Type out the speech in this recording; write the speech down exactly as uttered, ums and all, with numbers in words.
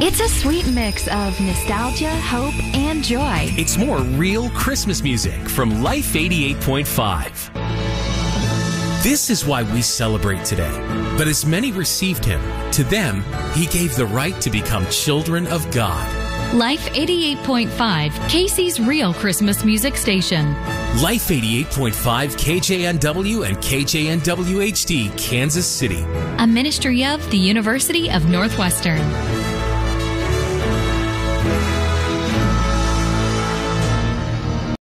It's a sweet mix of nostalgia, hope, and joy. It's more real Christmas music from Life eighty-eight point five. This is why we celebrate today. But as many received him, to them, he gave the right to become children of God. Life eighty-eight point five, Casey's real Christmas music station. Life eighty-eight point five K J N W and K J N W H D, Kansas City. A ministry of the University of Northwestern.